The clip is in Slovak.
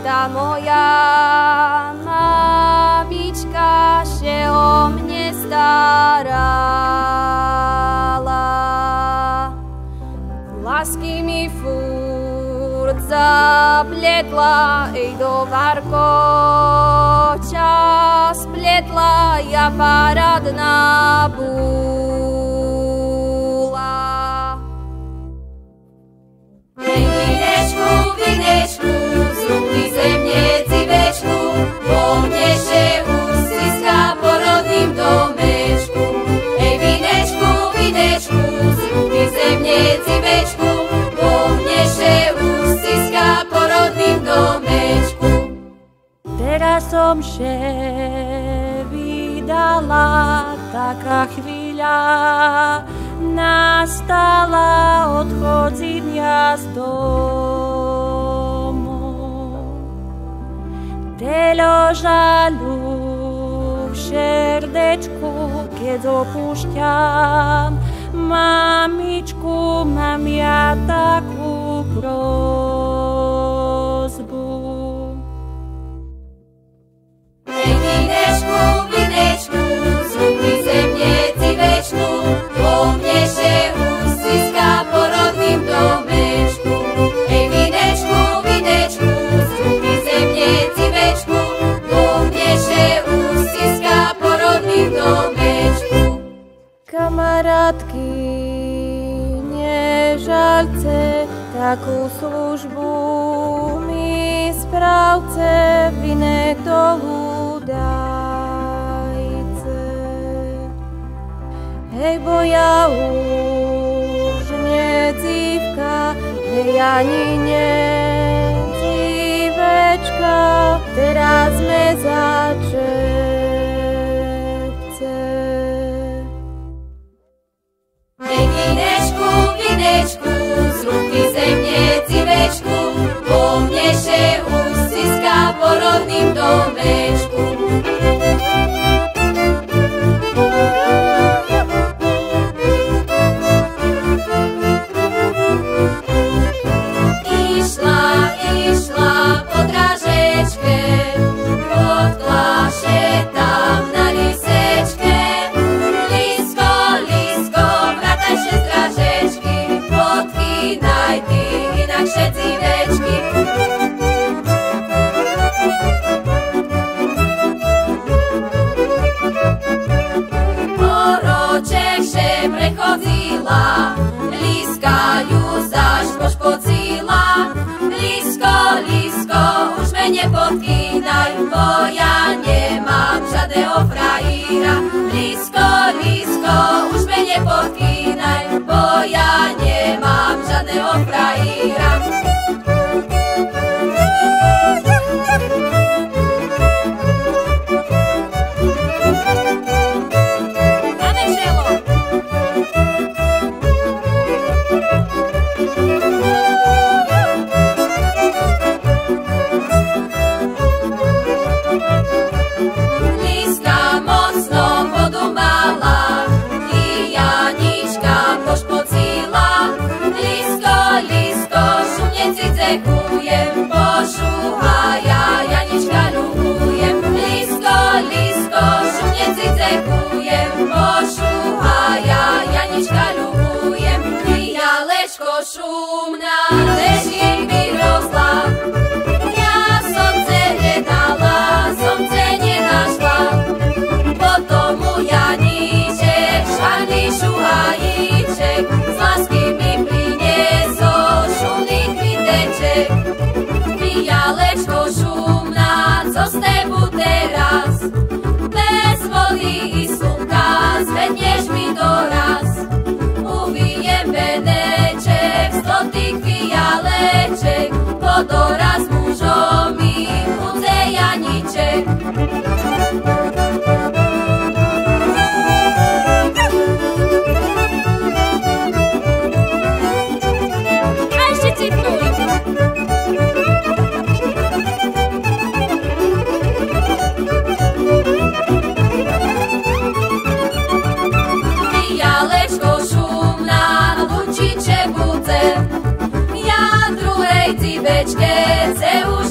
ta moja mamička się o mnie starala. Lásky mi furt zapletla, ej do varkoča spletla, ja paradná bula. Ej, vinečku, zrúbni zemne civečku, po mne še ustiska porodným domečku. Ej, vinečku, zrúbni zemne civečku, po mne še ustiska porodným domečku. Teraz som še vydala, taká chvíľa nastala odchodzenia z domu. Telo žalu v srdečku, keď opúšťam mamičku, mám ja takú prosbu. Ej, vinečku, zrúbni zemne civečku, po mne še ustiska porodným domečku. Ej, vinečku, zrúbni zemne civečku, po mne še ustiska porodným domečku. Kamarátky, nežaľce, takú službu mi správce, vinek dolu dajce. Hej, bo ja už nie dzívka, hej, ani nie dzívečka, teraz sme začepce. Ej, vinečku, zrúbni zemne civečku, po mne še ustiska porodným domečku. Išla po dražečke, podkláše tam na lisečke. Lísko, vrataj še z dražečky, podkýnaj ty inakšie cívečky. Oroček še prechodzila, líska ju zaž pošpocila. Lísko, už me nepodkýnaj, bo ja nemám žiadneho frajíra. Lísko, už me nepodkýnaj, bo ja nemám žiadneho frajíra. Ďakujem, pošúha, ja Janička ľubujem. Lísko, šumne cicekujem, pošúha, ja Janička ľubujem. Fialečko šumná, leží vyrosla, ja somce nenašla. Potom mu Janíček, švarný šuhajíček, z lásky mi priniesol šumný kviteček. Fialečko šumná, co z tebu teraz? Bez vody i slnka zvedneš mi doraz. Uvijem veneček, zlotých fialeček, podoraz mužom mi chudze Janiček. Fialečko šumná, no bučiče budze, ja druhej cibečke chce